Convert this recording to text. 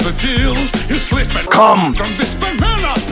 the deal. You slip and Come. from this banana.